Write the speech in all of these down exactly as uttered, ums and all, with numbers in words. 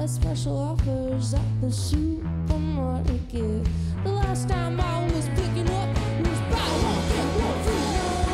there's special offers at the supermarket. The last time I was picking up was buy one get one free.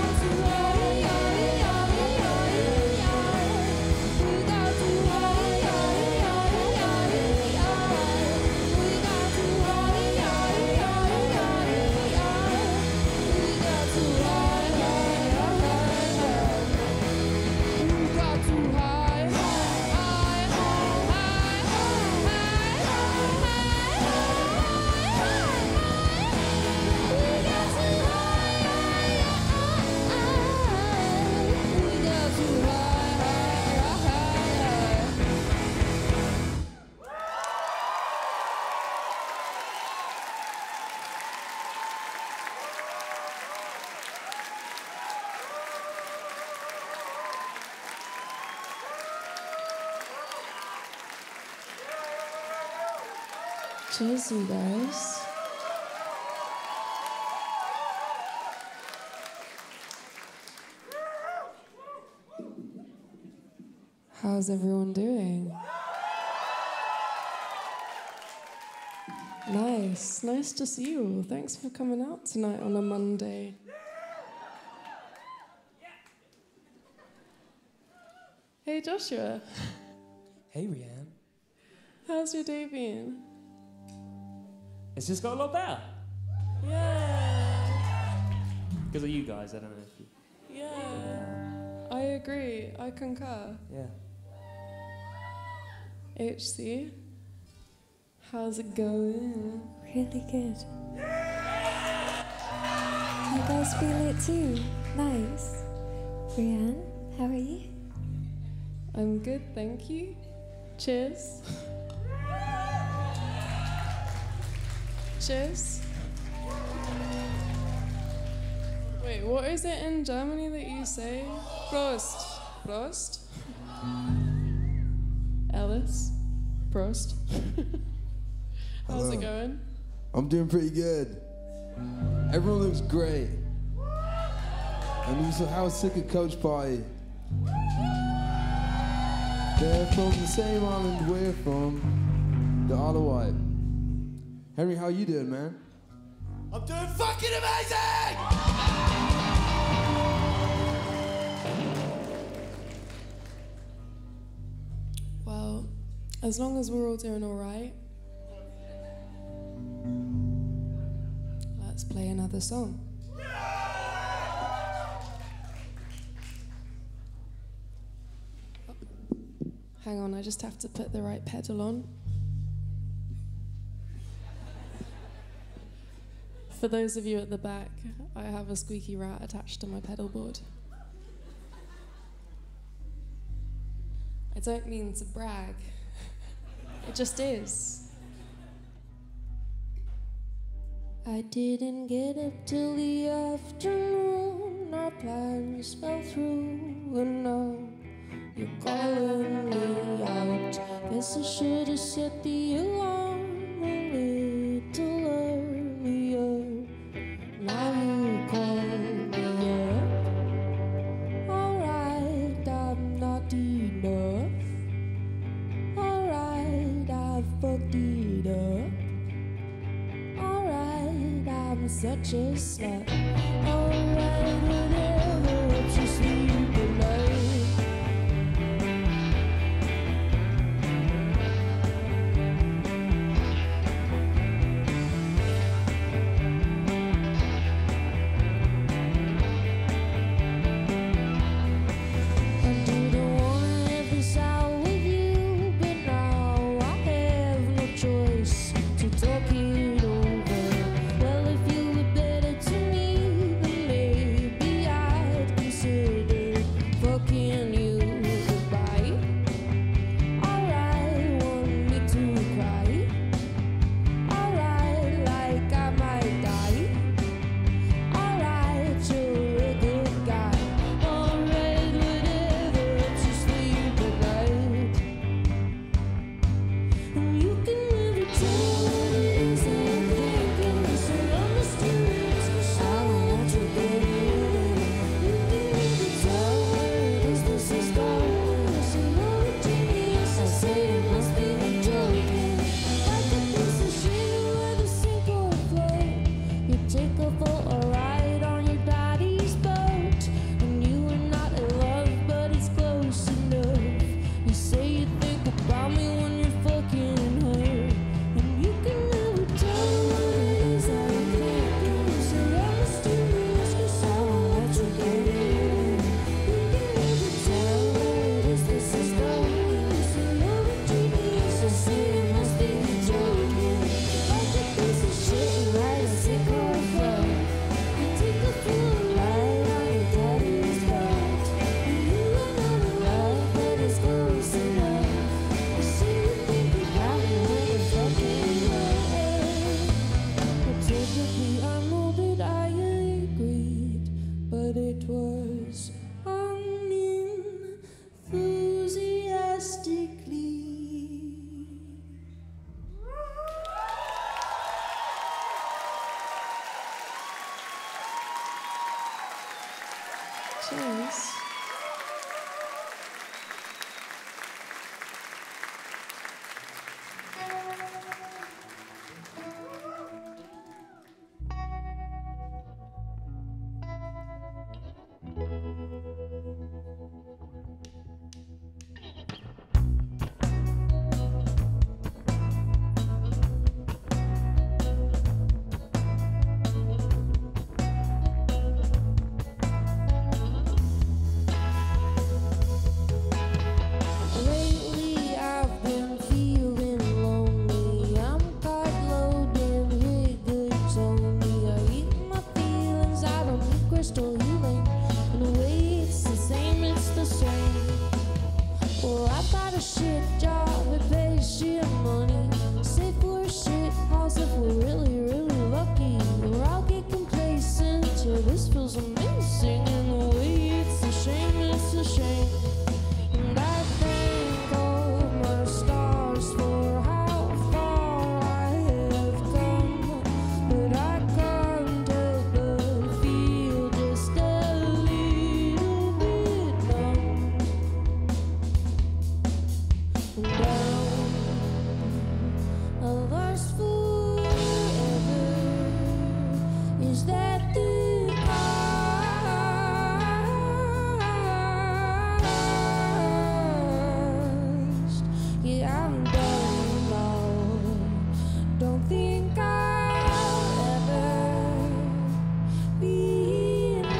Cheers, you guys. How's everyone doing? Nice, nice to see you all. Thanks for coming out tonight on a Monday. Hey, Joshua. Hey, Rianne. How's your day been? It's just got a lot better. Yeah. Because of you guys, I don't know if you... Yeah. I agree. I concur. Yeah. H C, how's it going? Really good. You guys feel it too? Nice. Rianne, how are you? I'm good, thank you. Cheers. Cheers. Wait, what is it in Germany that you say? Prost. Prost. Alice. Prost. How's Hello. it going? I'm doing pretty good. Everyone looks great. And also, how was Sick at Coach Party? They're from the same island we're from, the Isle of Wight. Henry, how you doing, man? I'm doing fucking amazing! Well, as long as we're all doing all right, let's play another song. Oh, hang on, I just have to put the right pedal on. For those of you at the back, I have a squeaky rat attached to my pedal board. I don't mean to brag. It just is. I didn't get up till the afternoon. Our plans fell through, and now you're calling me out. Guess I should have set the alarm a little earlier. Now you call me up. Alright, I'm not enough. Alright, I fucked it up. Alright, I'm such a slut. Alright, whatever helps you sleep at night. Talking over. Well, if you were better to me, then maybe I Yeah, I'm done now. Don't think I'll ever be in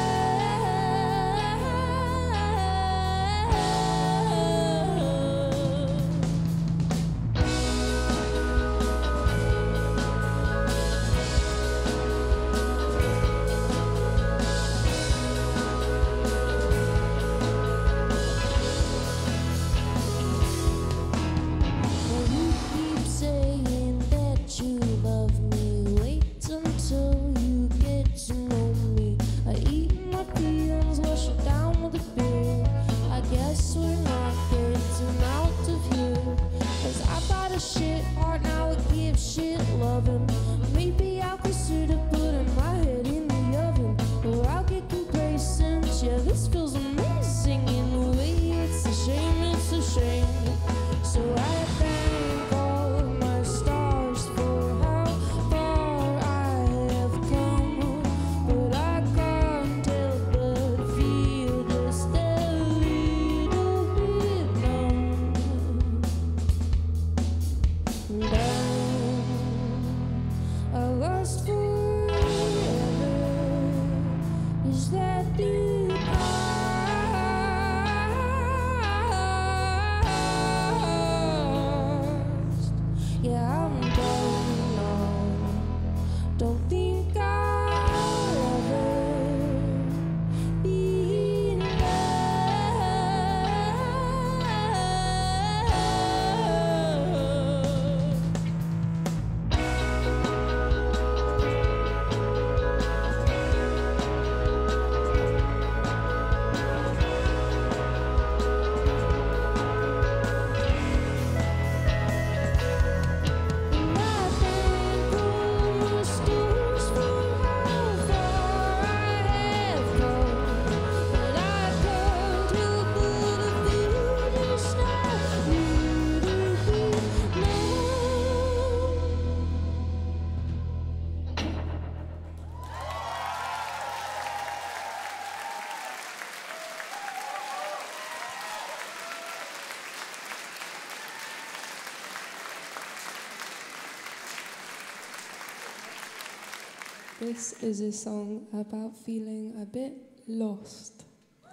This is a song about feeling a bit lost.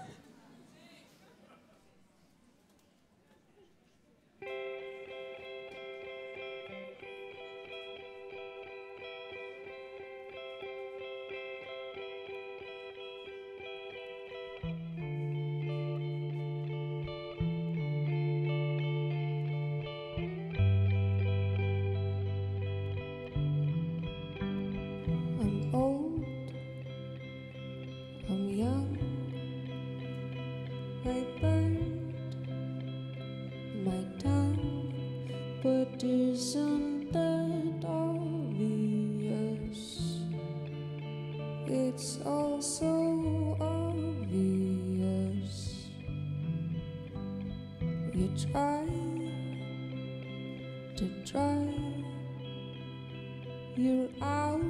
I'm old, I'm young, I burned my tongue, but isn't that obvious? It's all so obvious. You try to try, you're out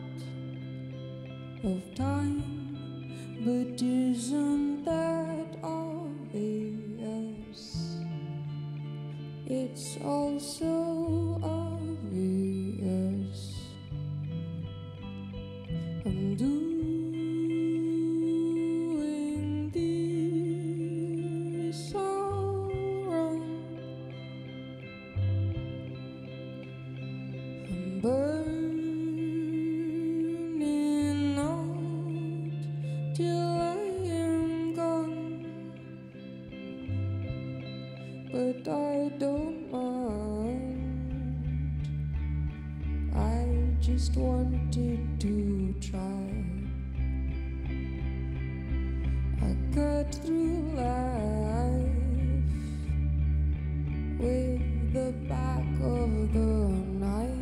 of time, but isn't that obvious? It's all so obvious. I'm doing this all wrong. I'm burning out till I am gone, but I don't mind. I just wanted to try. I cut through life with the back of the knife.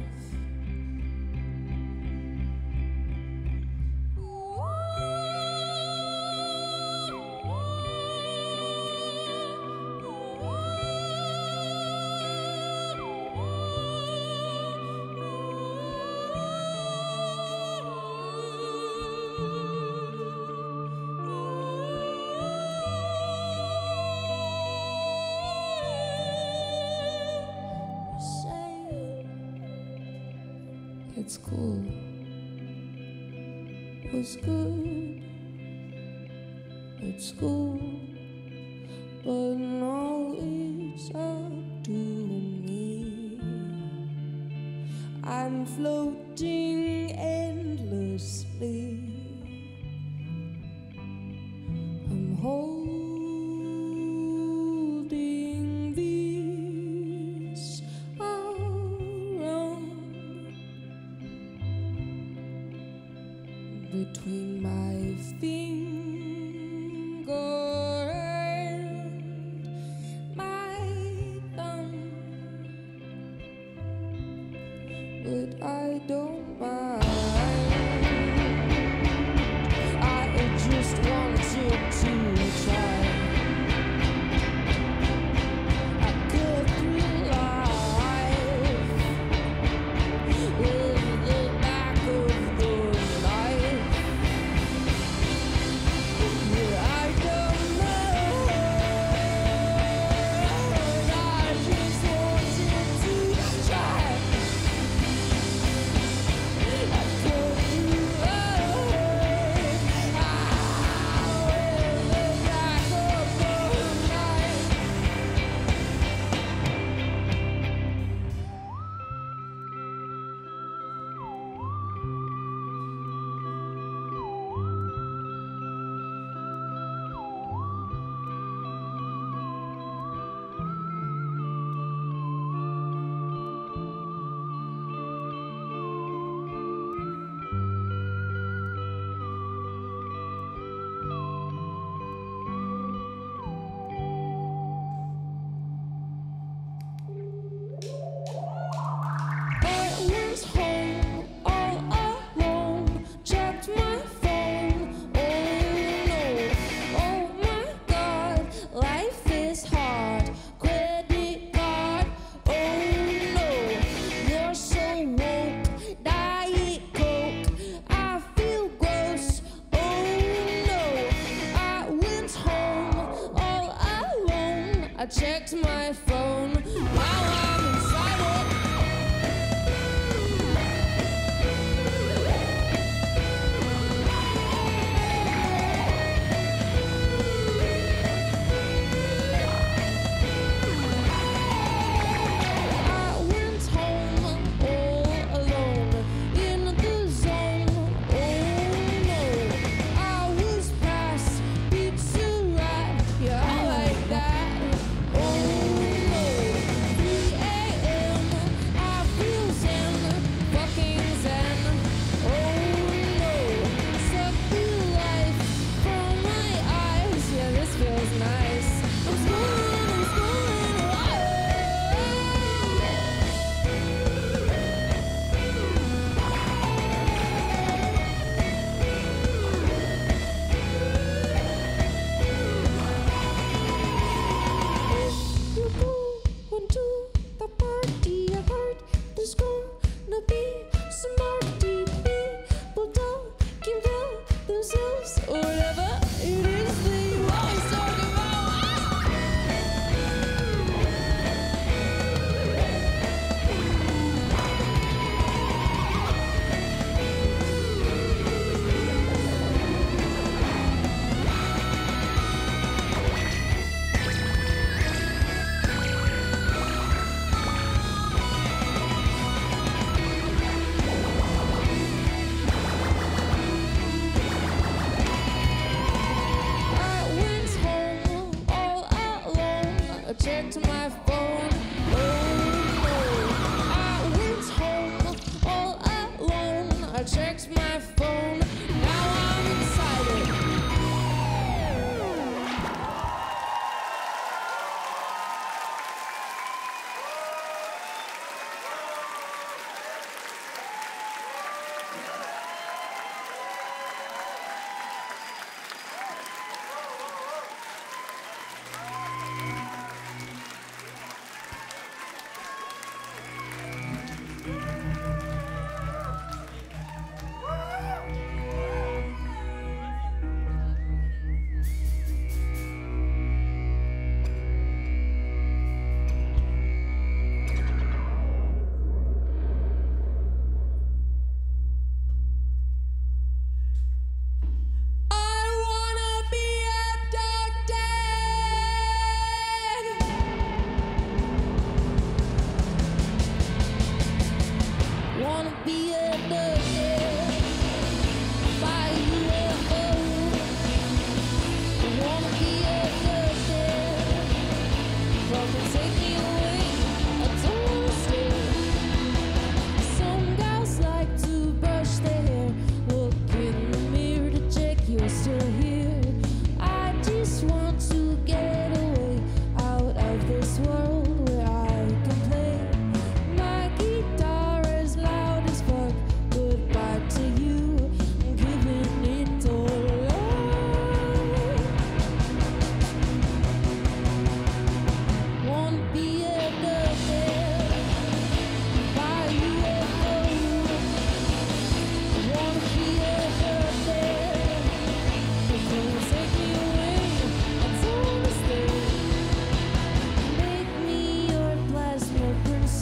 at school was good at school, but now it's up to me. I'm floating endlessly. I'm holding these around between my finger and my thumb, but I don't mind. I just wanted to try. I cut through life with the back of the knife. Yeah, I don't know. I just wanted to try. I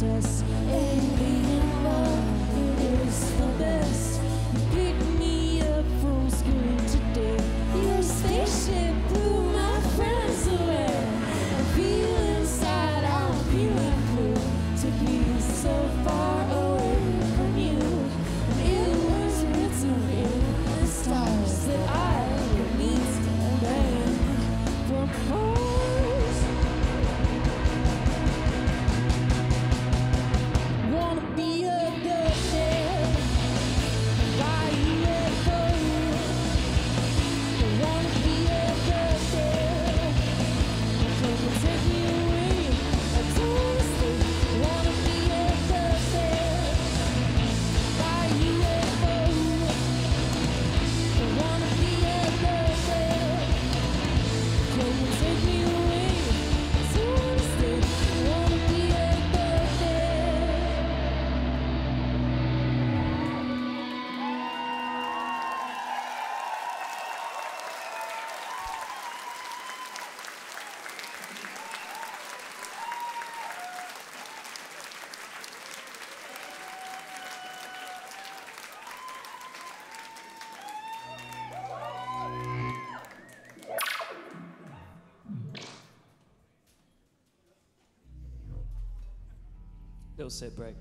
princess. Alien love, it is the best. You pick me up from school today. Your spaceship blew my friends away. I feel inside, I'm feeling blue to be so far away from you. And it was written in the stars that I would meet a man from Mars. Wanna be a good dad, buy you a phone. Wanna be a good dad, come and take me away. I don't wanna stay. Wanna be a good dad, buy you a phone. Wanna be a good dad, come and take me away. I don't wanna stay. Wanna be a good dad. Little sit break.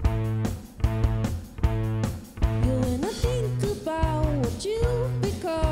When I think about what you become,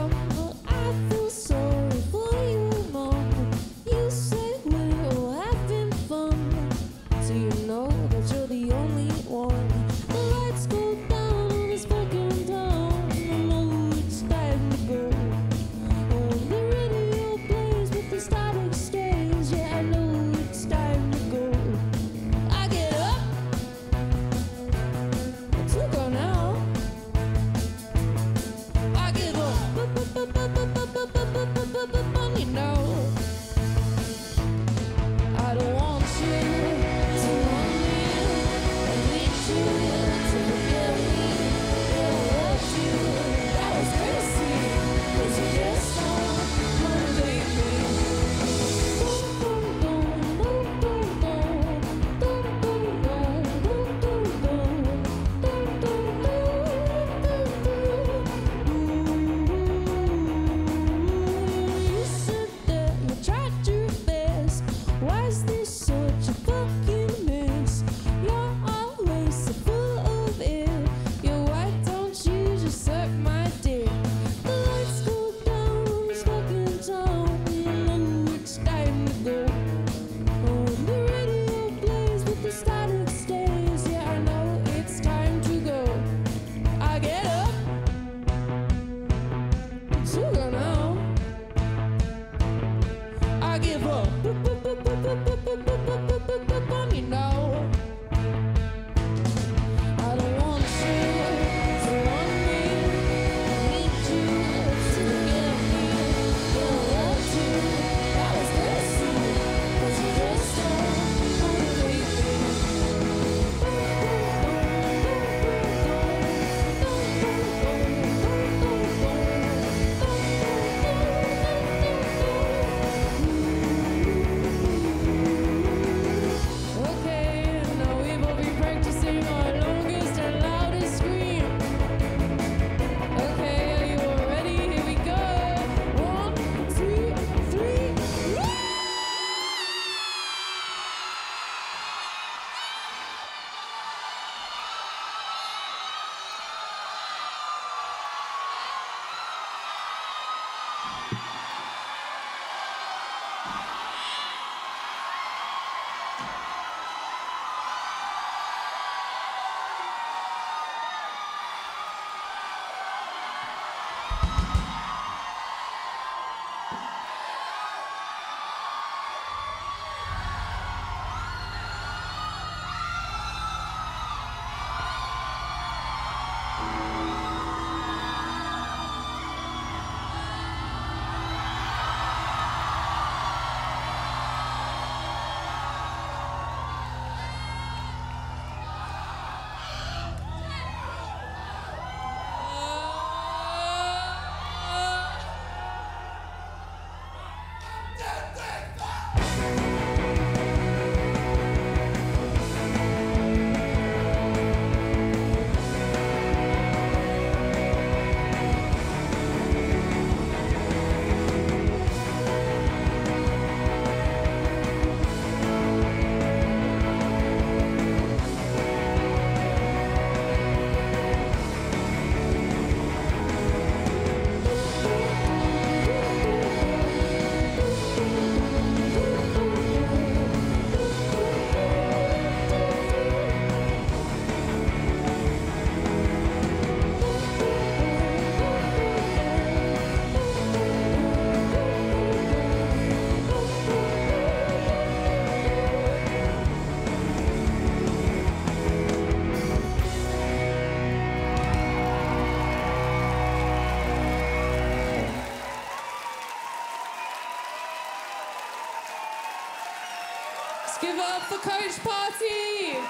Give it up for Coach Party!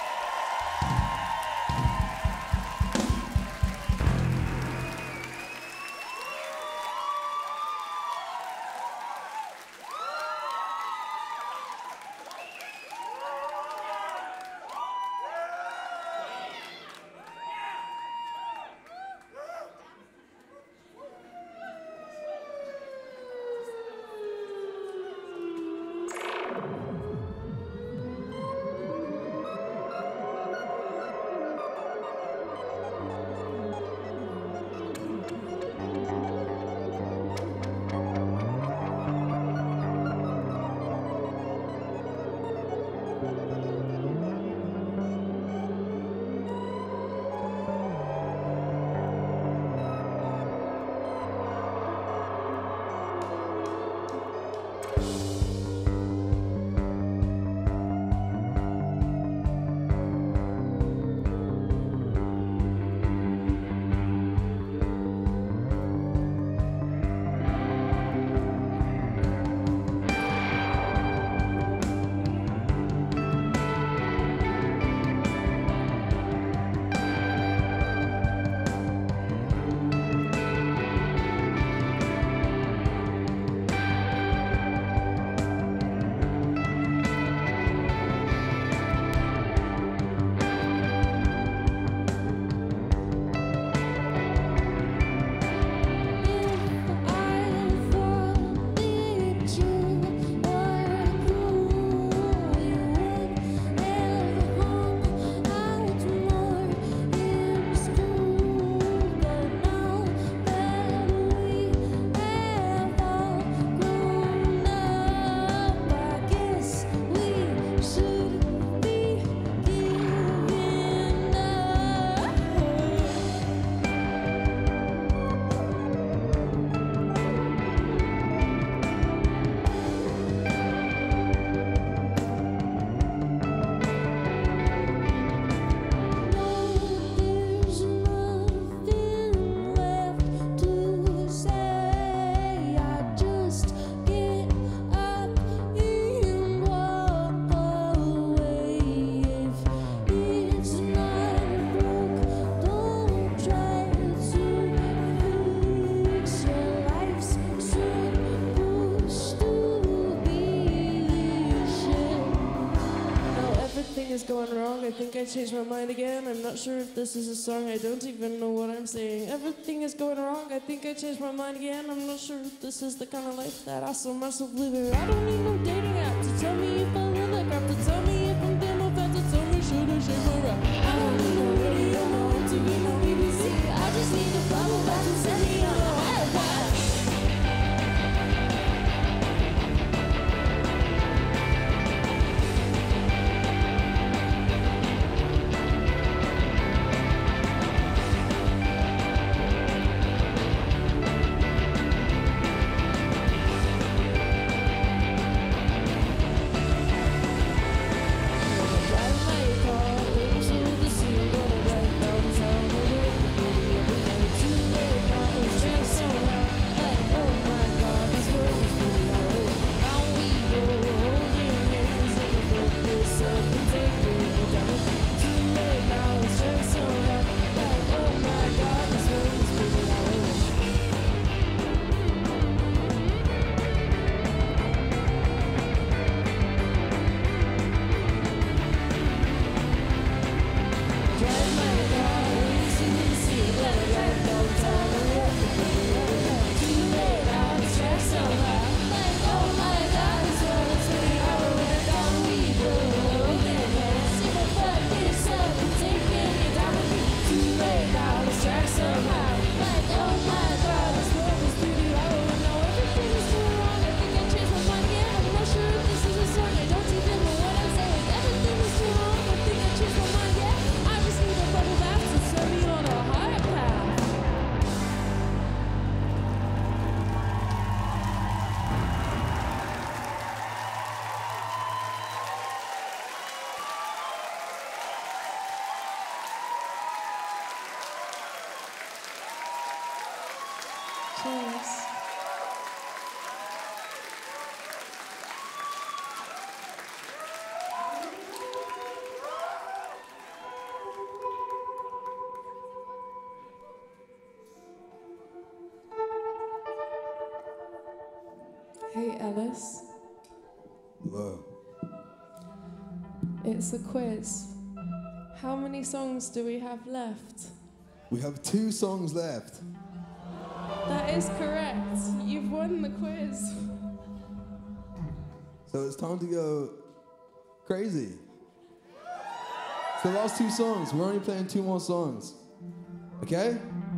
Is going wrong. I think I changed my mind again. I'm not sure if this is a song. I don't even know what I'm saying. Everything is going wrong. I think I changed my mind again. I'm not sure if this is the kind of life that I saw myself living. I don't need no dating app to tell me if I look like crap, to tell me if I'm damn or fat, to tell me should I shake my rap. I don't need no radio, no M T V, no B B C. I just need a bubble back to send me on a high path. Cheers. Hey Ellis, Hello. it's a quiz. How many songs do we have left? We have two songs left. That is correct. You've won the quiz. So it's time to go crazy. It's the last two songs. We're only playing two more songs. Okay?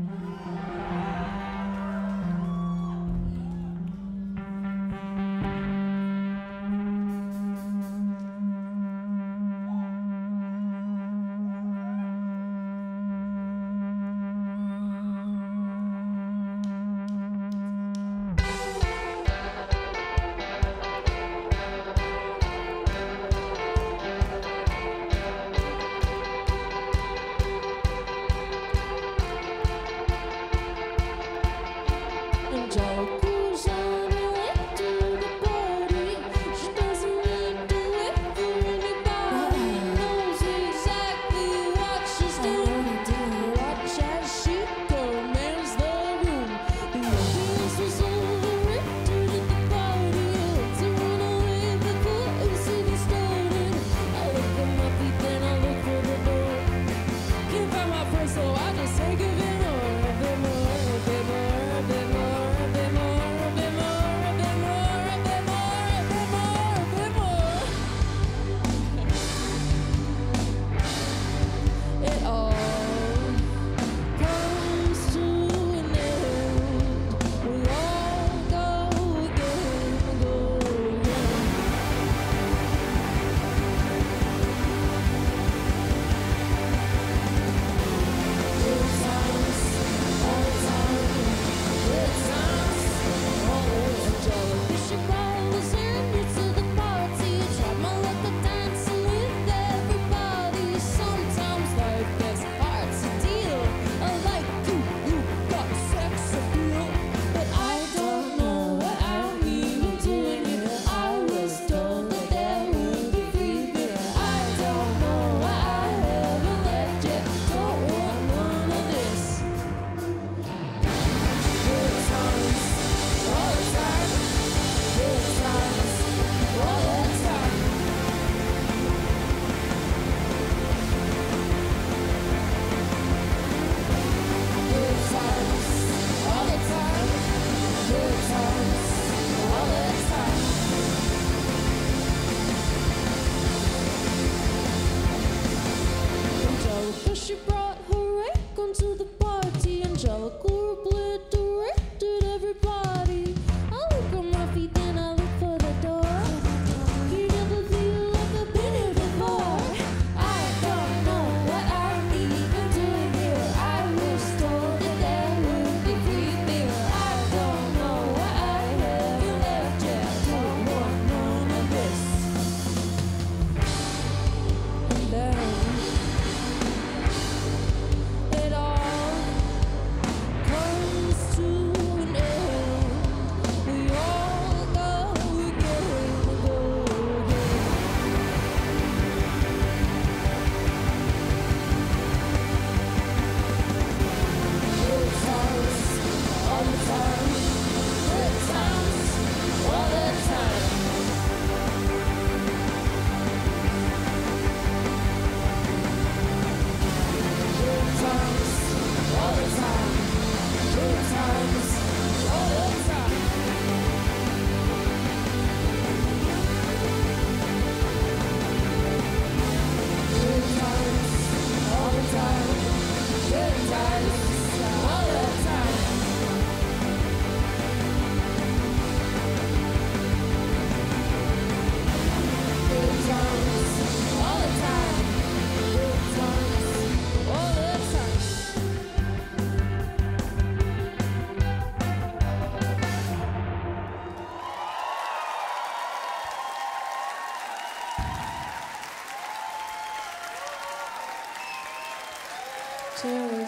Cheers.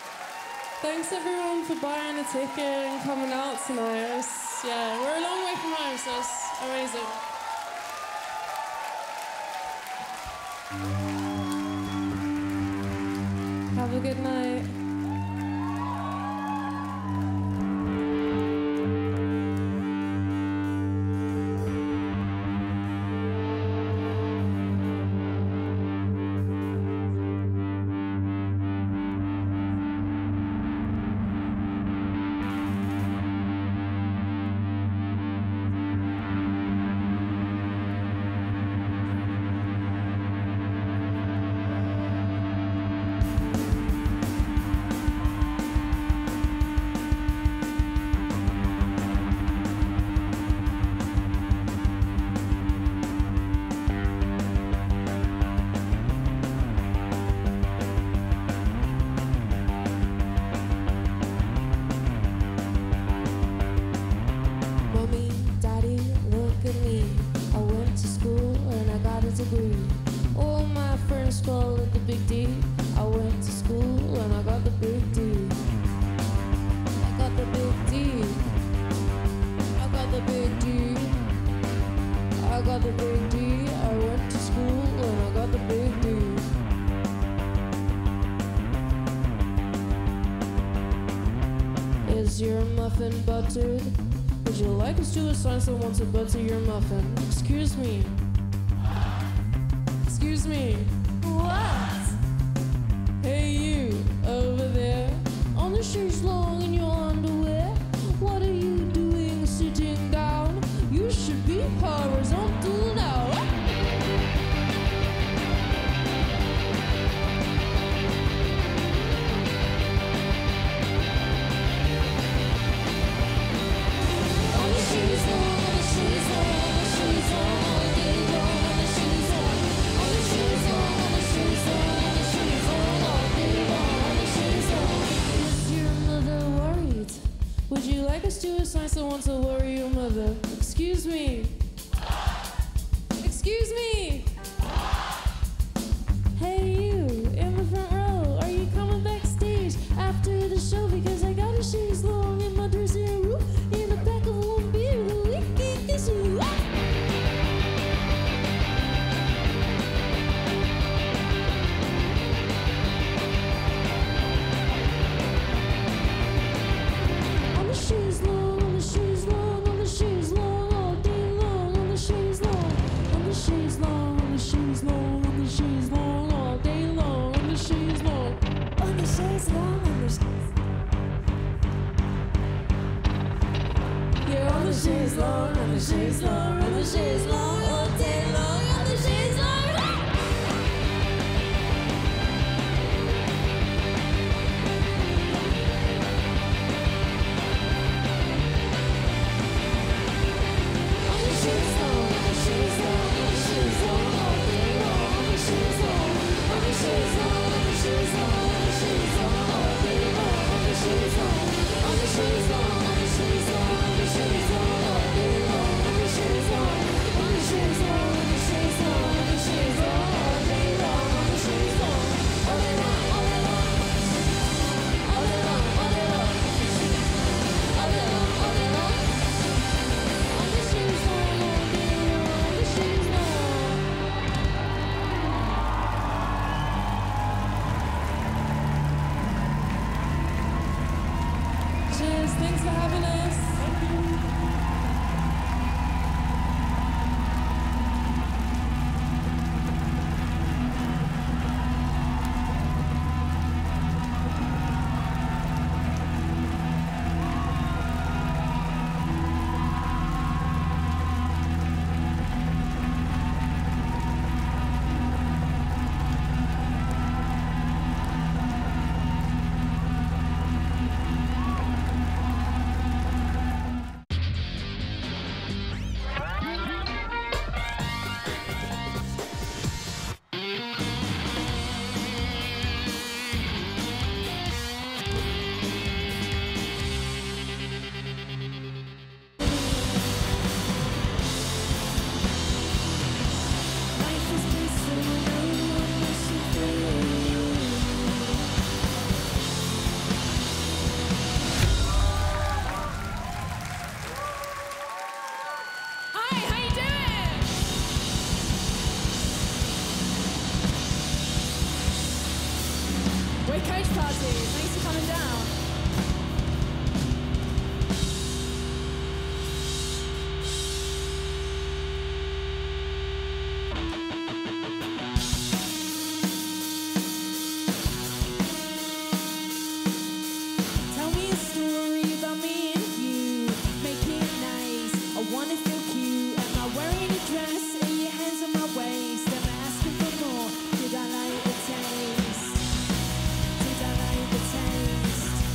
Thanks everyone for buying a ticket and coming out tonight. It's, yeah, we're a long way from home, so it's amazing. Have a good night. Is your muffin buttered? Would you like us to assign someone to butter your muffin? Excuse me. Excuse me. What? Hey you, over there, on the shoes long in your underwear. What are you doing sitting down? You should be horizontal now. On the shoes long, on the shoes long, on the shoes long, all day long, on the shoes long, on the shoes long, on the shoes long, on the shoes long, all day long, on the shoes long. Is your mother worried? Would you like us to assign someone to worry your mother? Excuse me. Excuse me. Hey you, in the front row, are you coming backstage after the show? Because I got a shoes long in my dressing room in the back of one beer. The weekend is you. On the shoes long, on the shoes long, on the shoes long, all day long, on the shoes long, on the shoes long, on the shoes long, on the shoes long, all day long, on the shoes long, On the shoes long, on the shoes. yeah, on the shoes long, on the shoes long, on the shoes long, all day long, on the shoes long. On the shoes long, on the shoes long, on the shoes long, all day long, on the shoes long, on the shoes long, on the shoes long, on the shoes long, all day long, on the shoes long, on the shoes long, on the shoes long, on the shoes long, all day long, on the shoes long, on the shoes long, on the shoes long, on the shoes long, all day long, on the shoes long, all day long, all day long, all day long, all day long, all day long, all day long. On the shoes long, all day long, on the shoes long. Cheers, thanks for having us. Life is peaceful when no one wishes for you. Hi, how you doing? We're Coach Party. Thanks for coming down. Tell me a story about me and you. Make it nice. I wanna feel cute. Am I wearing a dress? Are your hands on my waist? Am I asking for more? Did I like the taste? Did I like the taste?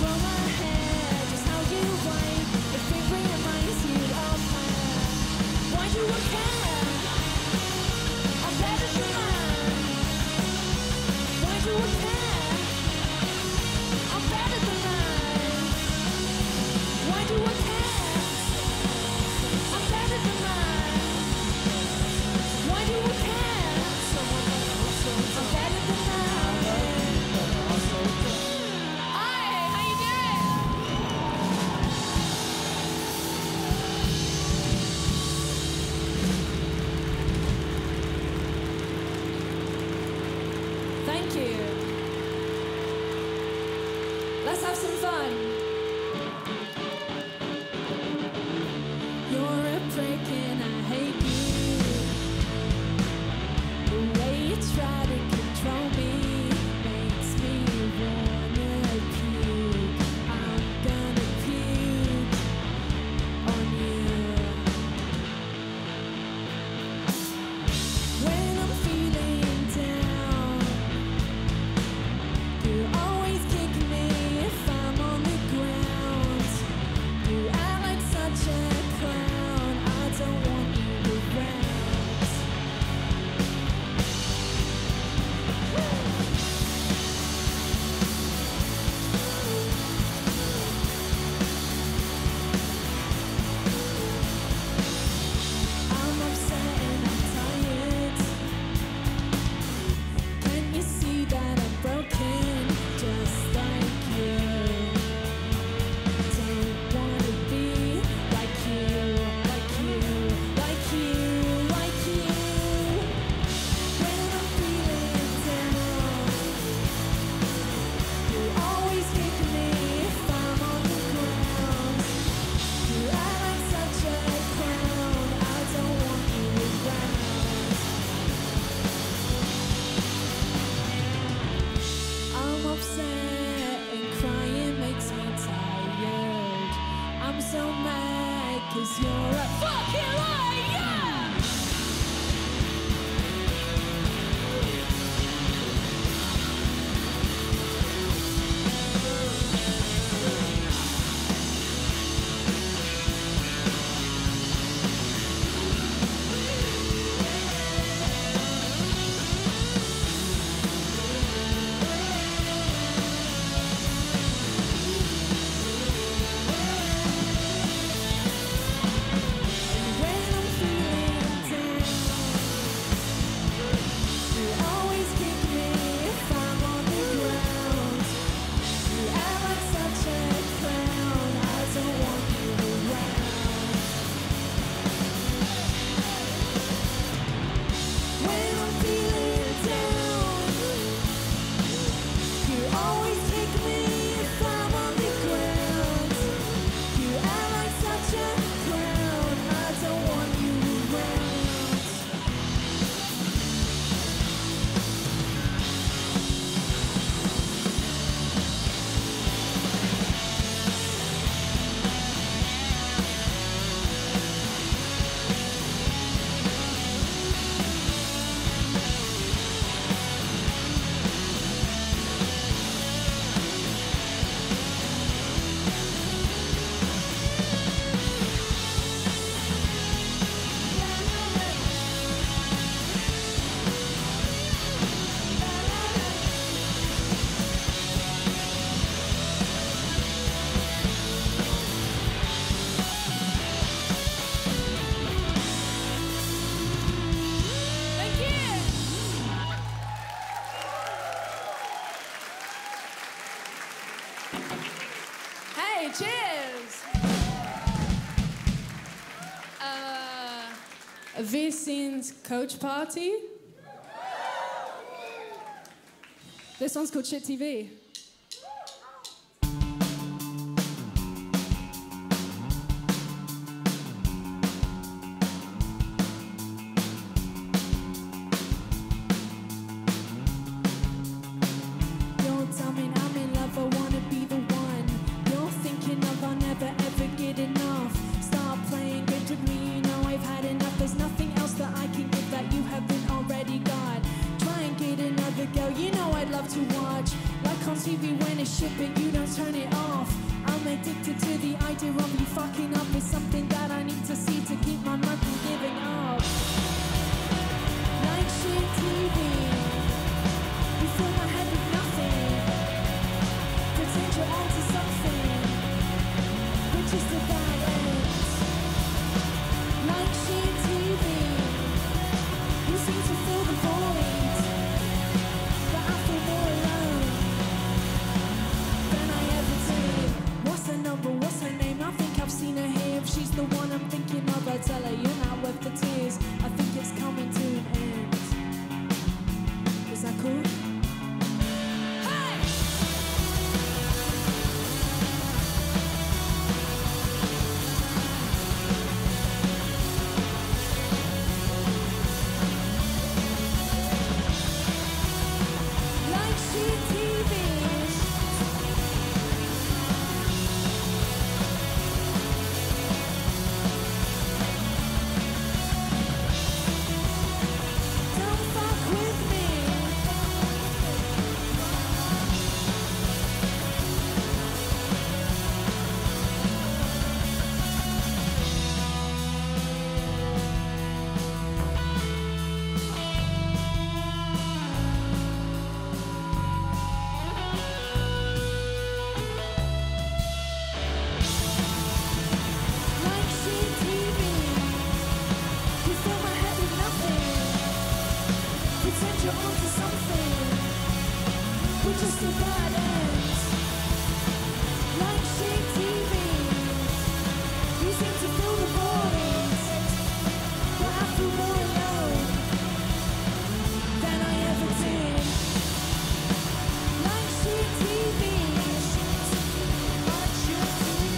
pull my hair, just how you wipe. If it reminds you of her, why do you care? I'm better than mine. Why do you care? I'm better than mine. Why do you care? I'm better than mine. Why do you care? I'm better than mine. Hi, how you doing? Thank you. Let's have some fun. You're a prick and I hate you. The way you try to control me makes me wanna puke. I'm gonna puke on you. When I'm feeling down, you always kick me if I'm on the ground. You act like such a clown. I don't want you around. I'm upset and I'm tired. Can you see that I'm broken, just like you? Don't wanna be like you, like you, like you, like you. When I'm feeling down, you always kick me if I'm on the ground. You act like such a clown. I don't want you around. I'm upset and crying makes me tired. I'm so mad 'cause you're a fucking liar. When I'm feeling down, you always kick me if I'm on the ground. You act like such a clown. I don't want you around. When I'm feeling down, you always kick me if I'm on the ground. You act like such a clown. I don't want you around. Thank you. Hey, cheers. Uh, this is Coach Party. This one's called Shit T V. You're telling I'm in love, I wanna be the one. You're thinking of I'll never ever get enough. Stop playing games with me, you know I've had enough. There's nothing else that I can give that you haven't already got. Try and get another girl, you know I'd love to watch. Like on T V when it's shit, but you don't turn it off. I'm addicted to the idea of you fucking up. It's something that I need to see to keep my mind from giving up. Like shit T V, you fill my head with nothing. Pretend you're onto something, which is the bad end. Like shit T V, you seem to fill the void, but I feel more alone than I ever did. What's her number? What's her name? I think I've seen her here. If she's the one I'm thinking of, I tell her you're not worth the tears. I think it's coming to an end. Is that cool? Hey! Like shit T V. Don't fuck with me. Like shit T V. You fill my head with nothing. Pretend you're onto something, which is the bad end. Like shit T V. You seem to fill the void, but I feel more alone than I ever did. Like shit T V. Like shit T V.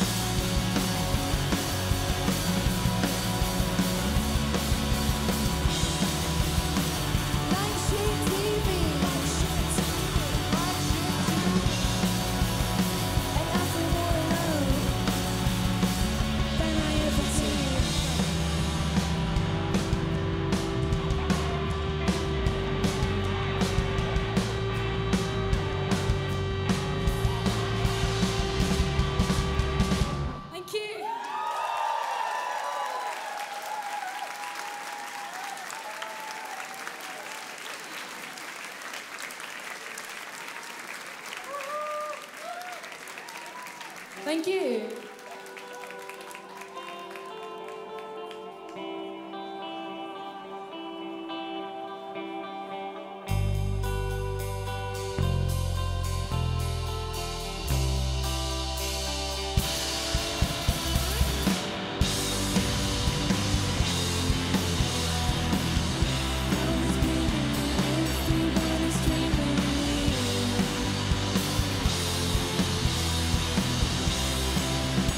Like shit T V. Like shit T V. Like shit T V. And I feel more alone than I ever did. Thank you. Thank you. Everyone is dreaming.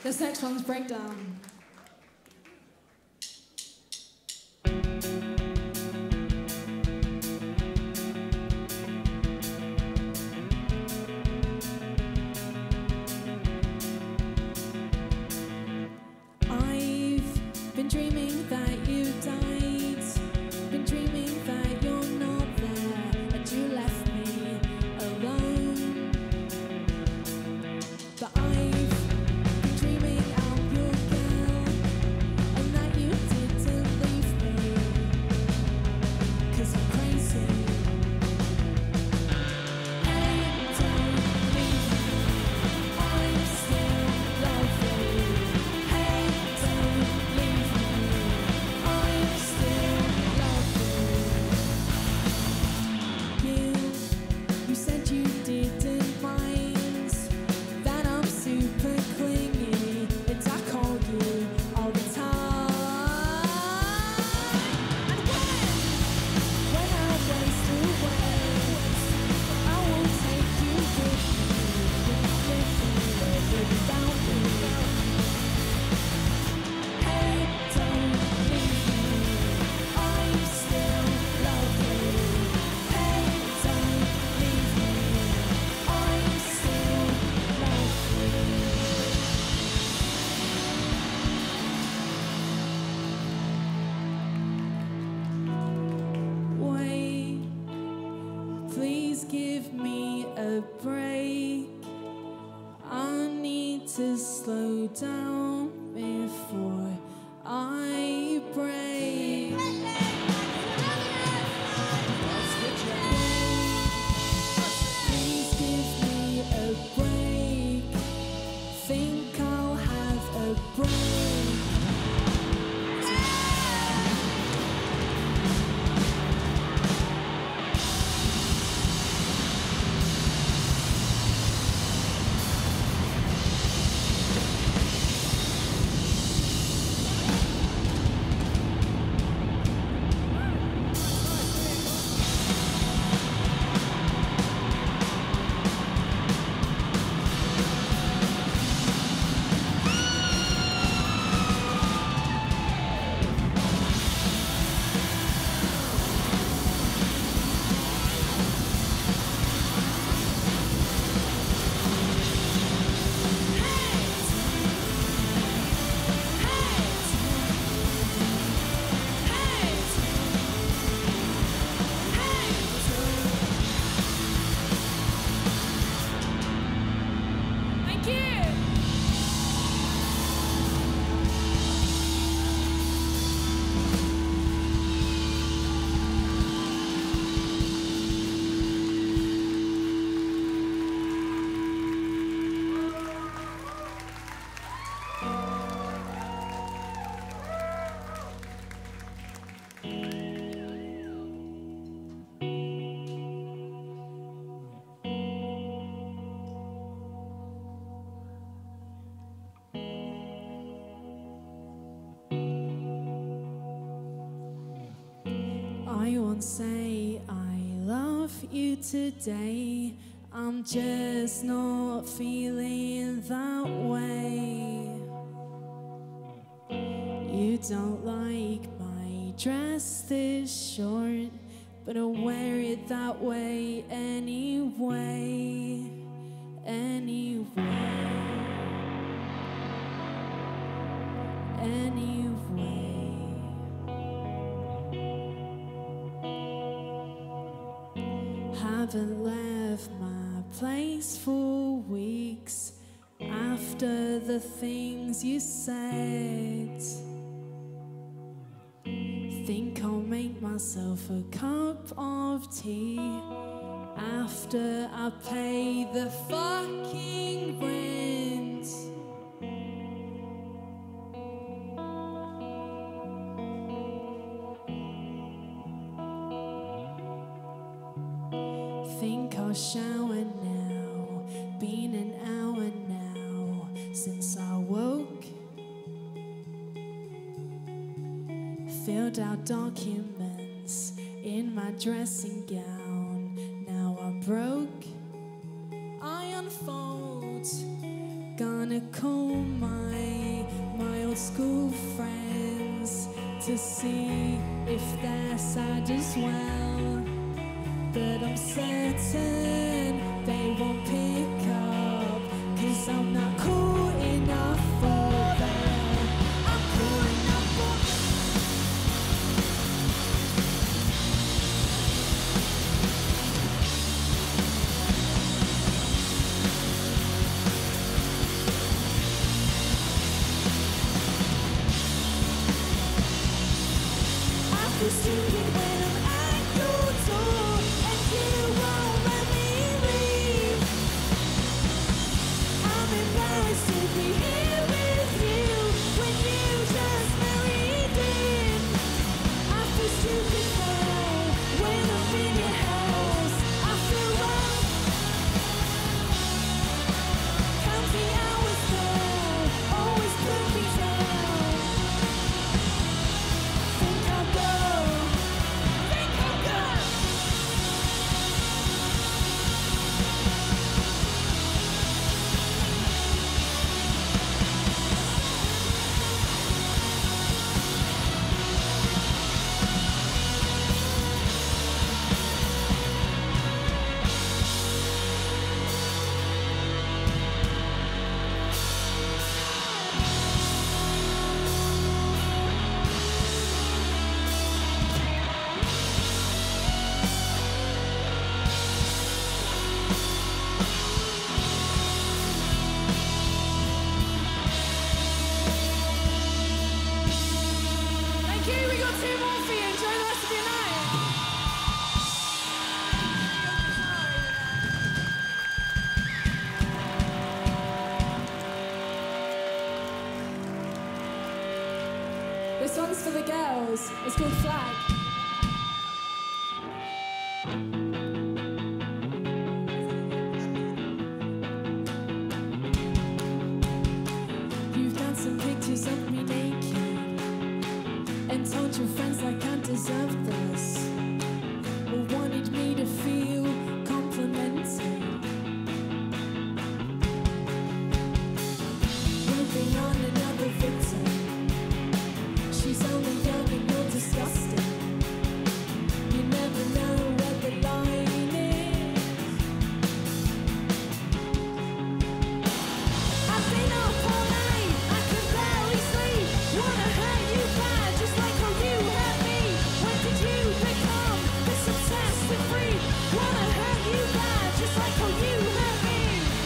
This next one's Breakdown. I've been dreaming that you died, been dreaming that you're not there, and you left me alone. But I've been dreaming out your girl, and that you didn't leave me, 'cause I'm crazy. Hey, don't leave me, I'm still loving you. Hey, don't leave me, I'm still loving you. You said you didn't mind that I'm super clingy, and I call you all the time. And when, when I waste away, I will take you with me, with me, without me. Hey, don't leave me, I'm still loving you. Hey, don't leave me, I'm still loving you. Wait, please give me a break. I need to slow down before I break. Please give me a break. Think I'll have a break. Thank you. I won't say I love you today. I'm just not feeling that way. You don't like my dress this short, but I'll wear it that way anyway. Anyway. Anyway. Haven't left my place for weeks after the things you said. Think I'll make myself a cup of tea after I pay the fucking rent. Think I'll shower now. Been an hour now since I woke. Filled out documents in my dressing gown. Now I'm broke. I unfold. Gone wanna call my my old school friends to see if they're sad as well, but I'm certain they won't pick up, 'cause I'm not cool enough for them. I'm cool enough for them. I feel stupid when I'm at your door and you won't let me leave. I'm embarrassed to be here with you when you just married in. I feel stupid now when I'm in your house. I feel wrong. Counting hours now, always put me down. Think I'll go. Think I'll go. Thank you. We got two more for you. Enjoy the rest of your night. This one's for the girls. It's called Flag. You've done some pictures of me naked and told your friends like I deserved this, or wanted me to feel complimented. Moving on, another victim. She's only young and you're disgusting. You never know where the line is. I've been up all night, I can barely sleep. Wanna hurt you bad, just like how you hurt me. When did you become this obsessive freak? Wanna hurt you bad, just like how you hurt me.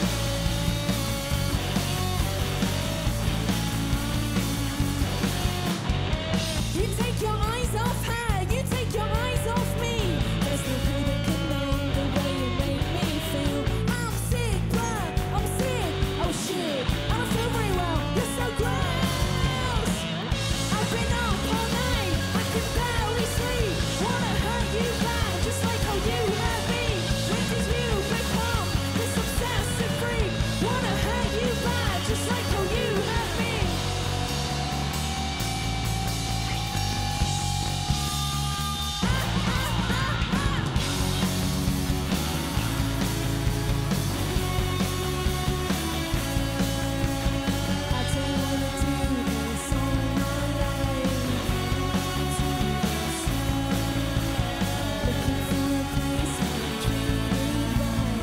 You take your eyes off her, you take your eyes off me. There's no who that can know the way you make me feel. I'm sick, blood, I'm sick, oh shit, I don't feel very well, you're so gross. I've been up all night, I can barely sleep. Wanna hurt you bad, just like how you hurt me. When did you become this obsessive freak? Wanna hurt you bad, just like how you hurt me. I don't wanna do this all my life. Looking for a place where I'm treated right.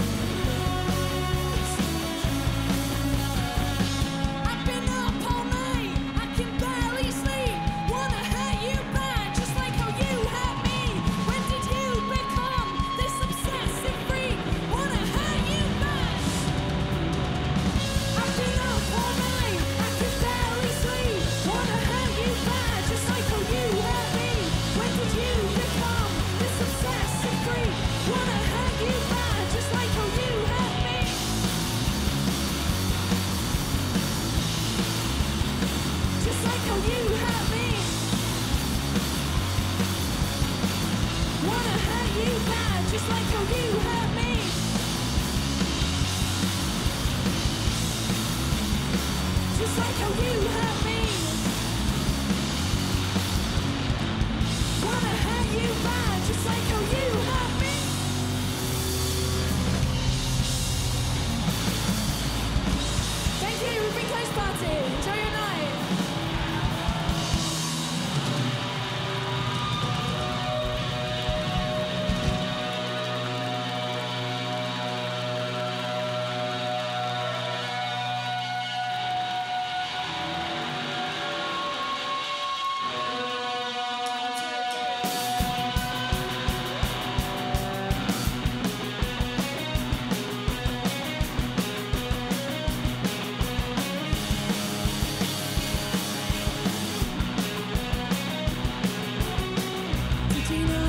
I've been up all night, I can barely sleep. Wanna hurt you bad, just like how you hurt me. When did you become this obsessive freak? Wanna hurt you bad. I've been up all night, I can barely sleep. Wanna hurt you bad, just like how you hurt me. When did you become this obsessive freak? Wanna hurt you bad, just like how you hurt me. Just like how you hurt me. Wanna hurt you bad, just like how you hurt me. Just like how you hurt me. Wanna hurt you bad, just like how you hurt me. Thank you. party. Enjoy your night. Did you know